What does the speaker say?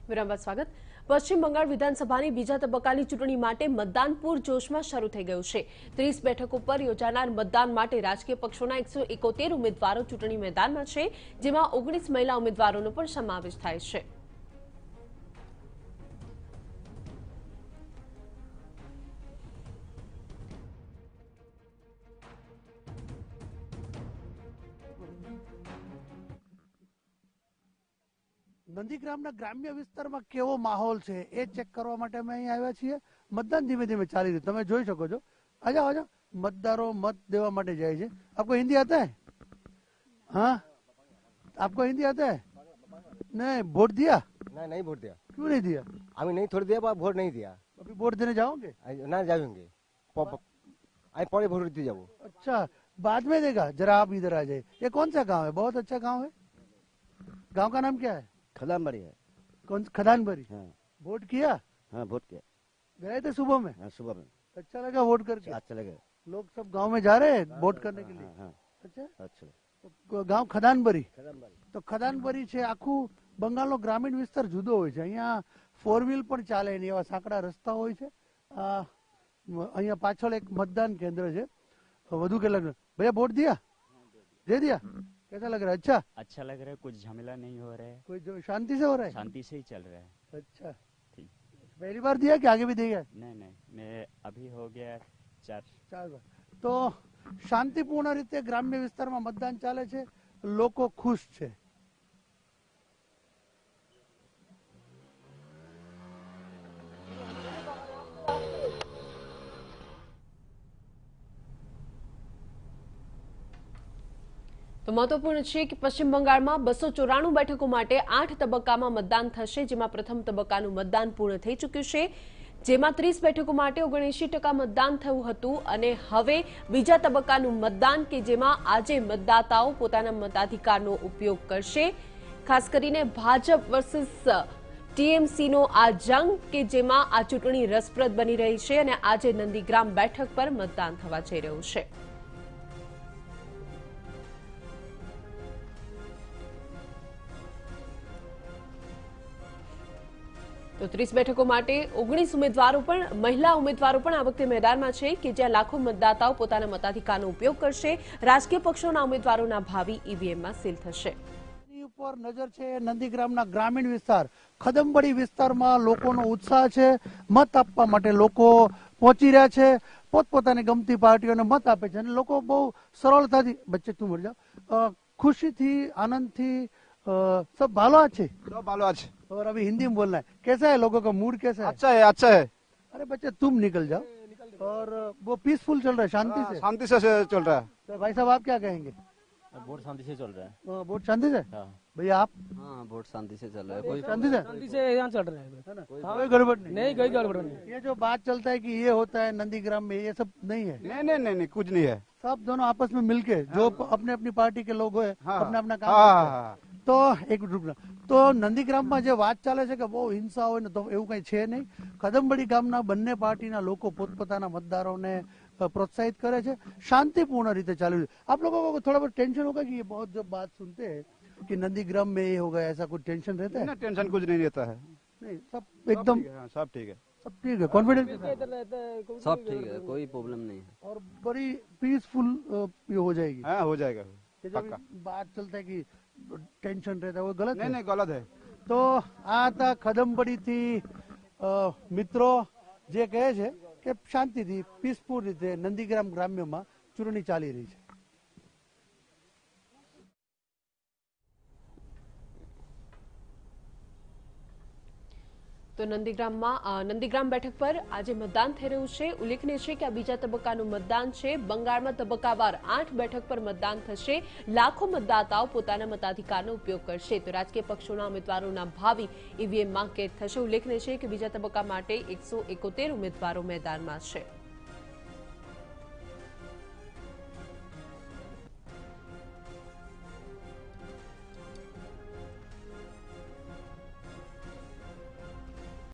વિરામ બાદ સ્વાગત। પશ્ચિમ બંગાળ વિધાનસભાની બીજા તબક્કાની ચૂંટણી માટે મતદાન પૂરજોશમાં શરૂ થઈ ગયું છે। 30 બેઠકો પર યોજાનાર મતદાન માટે રાજકીય પક્ષોના 171 ઉમેદવારો ચૂંટણી મેદાનમાં છે, જેમાં 19 મહિલા ઉમેદવારોનો પણ સમાવેશ થાય છે। नंदीग्रामના ગ્રામ્ય વિસ્તારમાં કેવો માહોલ છે એ ચેક કરવા માટે અમે અહીં આવ્યા છીએ। મતદાન ધીમે ધીમે ચાલી રહ્યું તમે જોઈ શકો છો। આજા આજા मतदारों मत देवा માટે જાય છે। आपको हिंदी आता है? हाँ, आपको हिंदी आता है? नहीं, वोट दिया? नहीं वोट दिया। क्यों नहीं दिया? अभी नहीं थोड़ी देर बाद वोट नहीं दिया। अभी वोट देने जाओगे? ना जाएंगे, पड़े वोट दी जाओ। अच्छा, बाद में देगा। जरा आप इधर आ जाए। ये कौन सा गांव है? बहुत अच्छा गांव है। गांव का नाम क्या है? खदानबरी है। कौन? खदानबरी। हाँ। वोट किया? हाँ, वोट किया। गए थे सुबह में? हाँ, सुबह में। अच्छा लगा वोट करके? अच्छा लगा। लोग सब गांव में जा रहे हैं वोट करने के लिए। हाँ, अच्छा अच्छा। तो गांव खदानबरी। तो खदानबरी છે આખું બંગાળનો ગ્રામીણ વિસ્તાર જુદો હોય છે। અહીંયા 4 વ્હીલ પણ ચાલે નહીં એવા સાંકડા રસ્તા હોય છે। અહીંયા પાછળ એક મતદાન કેન્દ્ર છે। વધુ કે લગ भैया वोट दिया? दे दिया? कैसा लग रहा है? अच्छा लग रहा है। कुछ झमेला नहीं हो रहा है। कोई जो शांति से हो रहा है? शांति से ही चल रहा है। अच्छा, ठीक। पहली बार दिया कि आगे भी देगा? नहीं, मैं अभी हो गया 4 बार। तो शांतिपूर्ण रीते ग्राम्य विस्तार में मतदान चाले छे। लोको खुश छे। તો મહત્વપૂર્ણ છે કે પશ્ચિમ બંગાળમાં 294 બેઠકો માટે 8 તબક્કામાં મતદાન થશે, જેમાં પ્રથમ તબક્કાનું મતદાન પૂર્ણ થઈ ચૂક્યું છે, જેમાં 30 બેઠકો માટે 79% મતદાન થયું હતું અને હવે બીજા તબક્કાનું મતદાન કે જેમાં આજે મતદાતાઓ પોતાના મતાધિકારનો ઉપયોગ કરશે। ખાસ કરીને ભાજપ વર્સિસ ટીએમસીનો આ જંગ કે જેમાં આ ચૂંટણી રસપ્રદ બની રહી છે અને આજે નંદીગ્રામ બેઠક પર મતદાન થવા જઈ રહ્યું છે। तो 30 બેઠકો માટે 19 ઉમેદવારો પણ મહિલા ઉમેદવારો પણ આ વખતે મેદાનમાં છે કે જ્યાં લાખો મતદાતાઓ પોતાના મતાધિકારનો ઉપયોગ કરશે। રાજકીય પક્ષોના ઉમેદવારોના ભાવિ ઈવીએમમાં સીલ થશે। ઉપર નજર છે નંદીગ્રામના ગ્રામીણ વિસ્તાર ખદમબડી વિસ્તારમાં લોકોનો ઉત્સાહ છે। મત આપવા માટે લોકો પહોંચી રહ્યા છે। પોતપોતાની ગમતી પાર્ટીઓને મત આપે છે અને લોકો બહુ સરળતાથી બચ્ચે તું મર જાઓ ખુશીથી આનંદથી सब भालो अच्छे। सब भालो अच्छे। और अभी हिंदी में बोलना है। कैसा है लोगों का मूड? कैसा है? अच्छा है, अच्छा है। अरे बच्चे तुम निकल जाओ। और वो पीसफुल चल रहा है, शांति से? शांति से चल रहा है। तो भाई साहब आप क्या कहेंगे? वोट शांति से चल रहा है। वोट शांति से? भैया आप? हाँ, वोट शांति से चल रहा है। कोई शांति से यहाँ चल रहा है ना? कोई गड़बड़ नहीं? कोई गड़बड़ नहीं। ये जो बात चलता है कि ये होता है नंदीग्राम में, ये सब नहीं है? नहीं, कुछ नहीं है। सब दोनों आपस में मिलके जो अपने अपनी पार्टी के लोग है अपना अपना काम। तो एक रुकना तो नंदीग्रामમાં જે વાત ચાલે છે કે બહુ હિંસા હોય ને તો એવું કઈ છે નહીં। ખદમબડી ગામના બંને પાર્ટીના લોકો પોતપોતાના મતદારોને પ્રોત્સાહિત કરે છે। શાંતિपूर्ण રીતે ચાલી રહ્યું। आप लोगों को थोड़ा बहुत टेंशन होगा कि ये बहुत जब बात सुनते हैं कि नंदीग्राम में ये होगा, ऐसा कुछ टेंशन रहता है? टेंशन कुछ नहीं रहता है। नहीं, सब एकदम सब ठीक है। सब ठीक है, कॉन्फिडेंस सब ठीक है, कोई प्रॉब्लम नहीं है और बड़ी पीसफुल ये हो जाएगी। हाँ, हो जाएगा। बात चलता है कि टेंशन रहता है, वो गलत है? नहीं, गलत है। तो आ था खदमबड़ी थी मित्रों जे कहे छे के शांति थी पीसफुल रीते नंदीग्राम ग्राम्य में चूंटणी चाली रही है। તો નંદીગ્રામ બેઠક પર આજે મતદાન થઈ રહ્યું છે। ઉલ્લેખનીય છે કે આ બીજા તબક્કાનું મતદાન છે। બંગાળમાં તબક્કાવાર 8 બેઠક પર મતદાન થશે। લાખો મતદાતાઓ પોતાના મતાધિકારનો ઉપયોગ કરશે। તો રાજકીય પક્ષોના ઉમેદવારોના ભાવિ ઈવીએમમાં કેદ થશે। ઉલ્લેખનીય છે કે બીજા તબક્કા માટે 171 ઉમેદવારો મેદાનમાં છે।